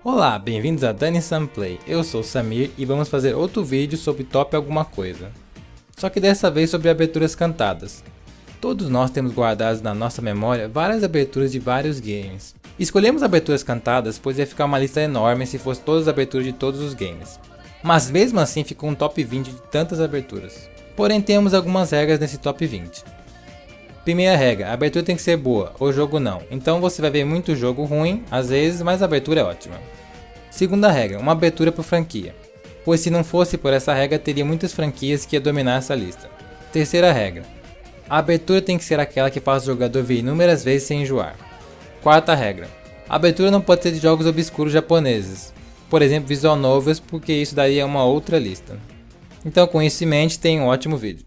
Olá, bem-vindos a Dani-san Play. Eu sou o Samir e vamos fazer outro vídeo sobre top alguma coisa. Só que dessa vez sobre aberturas cantadas. Todos nós temos guardados na nossa memória várias aberturas de vários games. Escolhemos aberturas cantadas pois ia ficar uma lista enorme se fosse todas as aberturas de todos os games. Mas mesmo assim ficou um top 20 de tantas aberturas. Porém temos algumas regras nesse top 20. Primeira regra, a abertura tem que ser boa, o jogo não. Então você vai ver muito jogo ruim, às vezes, mas a abertura é ótima. Segunda regra, uma abertura por franquia. Pois se não fosse por essa regra, teria muitas franquias que ia dominar essa lista. Terceira regra, a abertura tem que ser aquela que faz o jogador vir inúmeras vezes sem enjoar. Quarta regra, a abertura não pode ser de jogos obscuros japoneses. Por exemplo, visual novels, porque isso daria uma outra lista. Então com isso em mente, tem um ótimo vídeo.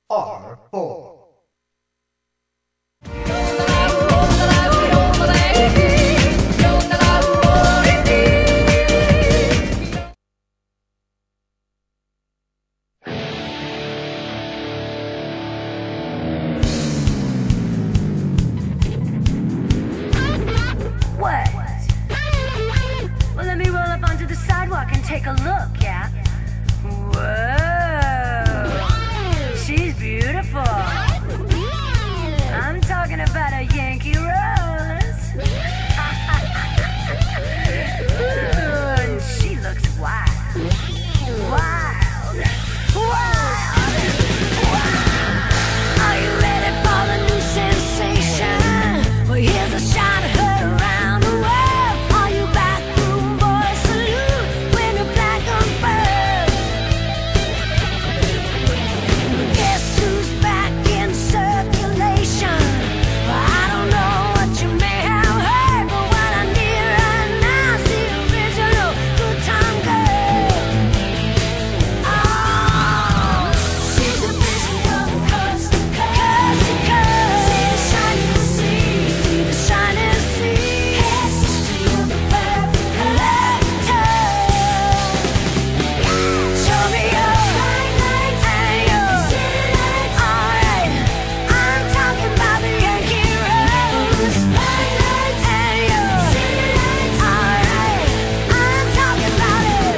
R4. What? Well, let me roll up onto the sidewalk and take a look, yeah? Whoa! She's beautiful. I'm talking about a Yankee Rose. Ooh, and she looks wild. Wild. Wild. Are you ready for the new sensation? Well, here's a shot of her around the world. All you bathroom boys salute when you're black on bird. Guess who's back in circulation? Well, I don't know what you may have heard, but what I need right now is the original good time girl. Oh, she's a vision from coast to coast to coast. See the shining sea, see the shining sea. Hey, sister, you're the perfect collector. Show me your lights and your city lights. Alright, I'm talking about the Yankee Rose. Lights and your city lights. Alright, I'm talking about it.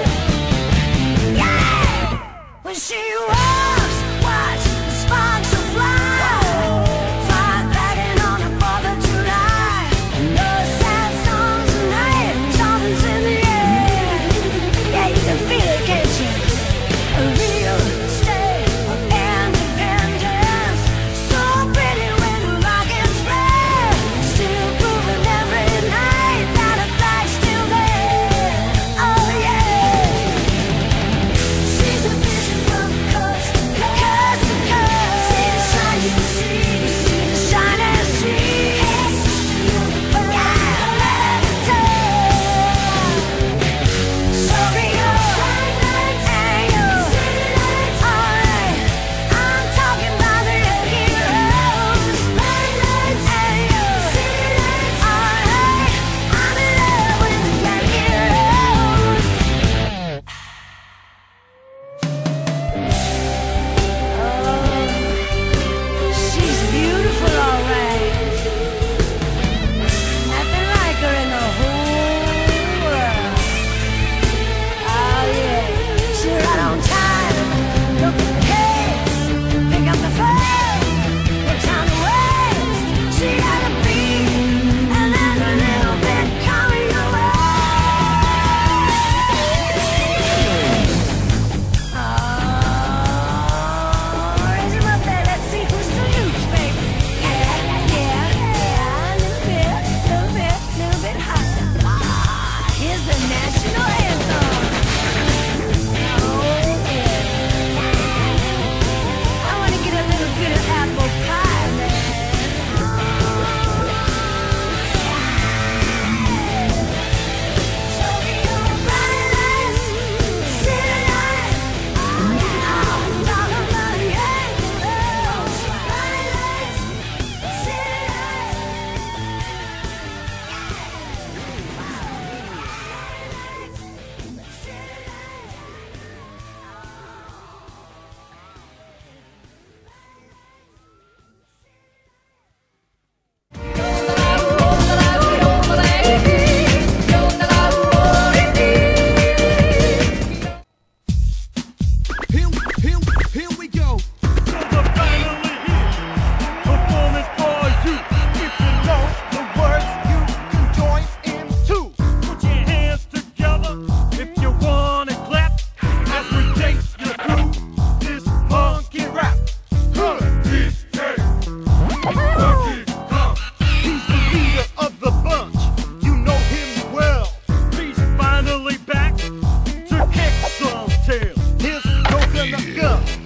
Yeah! When she walks, watch the sparks will fly. Firecracking on the 4th of July. No sad songs tonight, something's in the air. Yeah, you can feel it, can't you? A real state of independence. So pretty when the rockets spread. Still proving every night that a flag's still there. Oh yeah. She's a vision from coast to coast to coast. See the shining sea, see the shining sea. Hey, sister, you're the perfect collector. Show me your lights and your city lights. Alright, I'm talking about the Yankee Rose. Lights and your city lights. Alright, I'm in love with the Yankee Rose. She's beautiful, alright. Nothing like her in the whole world. Oh yeah, she's right on time. Look at the pace, pick up the phone. No time to waste. She had a beat, and then a little bit coming away. Oh, raise 'em up there. Let's see who salutes, baby. Yeah, yeah, yeah. A little bit higher. Ah, here's the national anthem. Oh yeah. I want to get a little bit of apple pie, man. Show me your bright lights, city lights. I'm talking about the Yankee Rose. Bright lights, city Here we go. Finally here. Performance for you. If you know the words, you can join in too. Put your hands together if you wanna clap as we take you through this monkey rap. He's the leader of the bunch. You know him well. He's finally back to kick some tail. Here's Coconut Gun.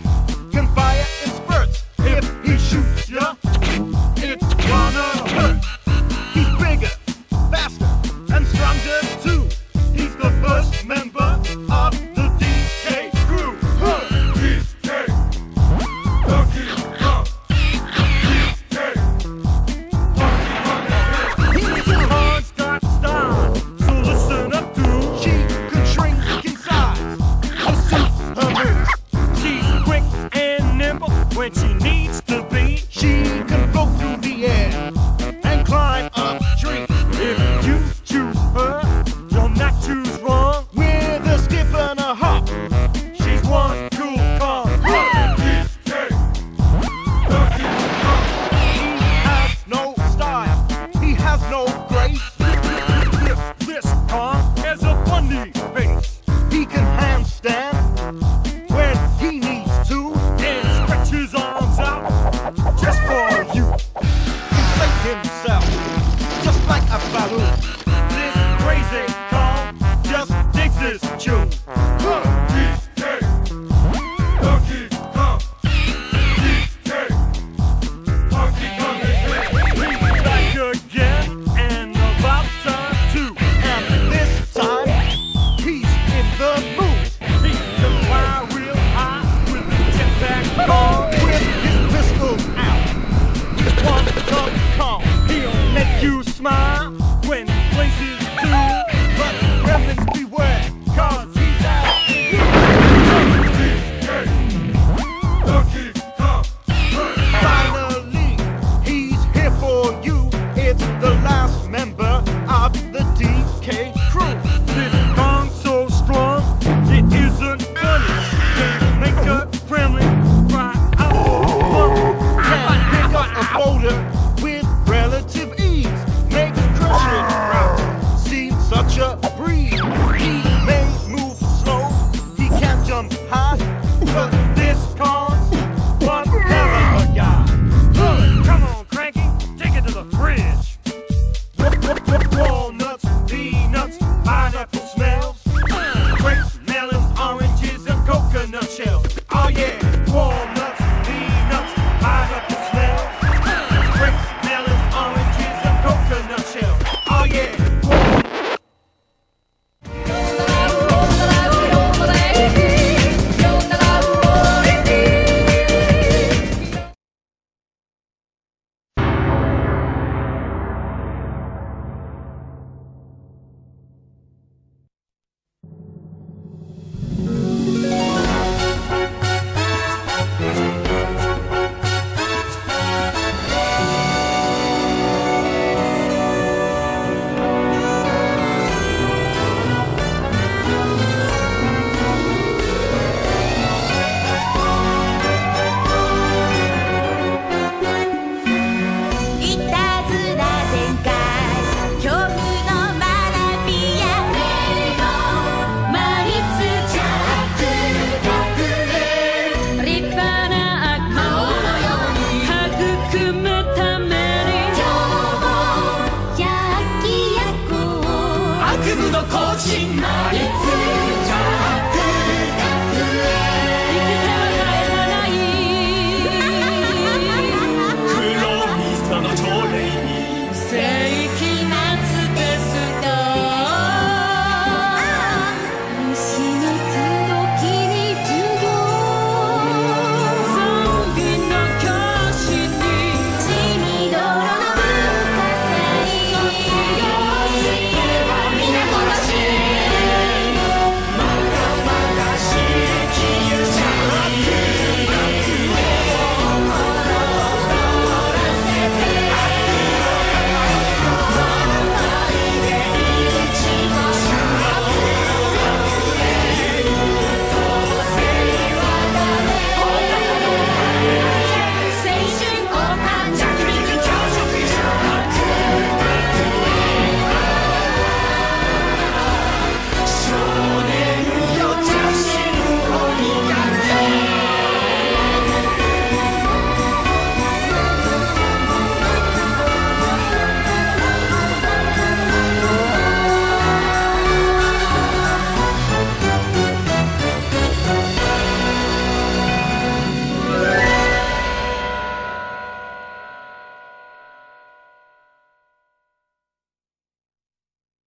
Huh? Cause